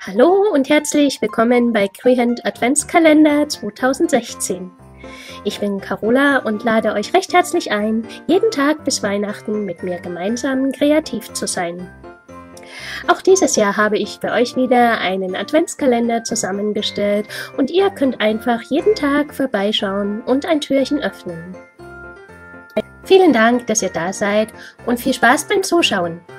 Hallo und herzlich willkommen bei Quehend Adventskalender 2016. Ich bin Carola und lade euch recht herzlich ein, jeden Tag bis Weihnachten mit mir gemeinsam kreativ zu sein. Auch dieses Jahr habe ich für euch wieder einen Adventskalender zusammengestellt und ihr könnt einfach jeden Tag vorbeischauen und ein Türchen öffnen. Vielen Dank, dass ihr da seid und viel Spaß beim Zuschauen!